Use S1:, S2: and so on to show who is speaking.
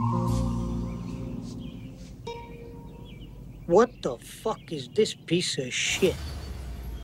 S1: What the fuck is this piece of shit?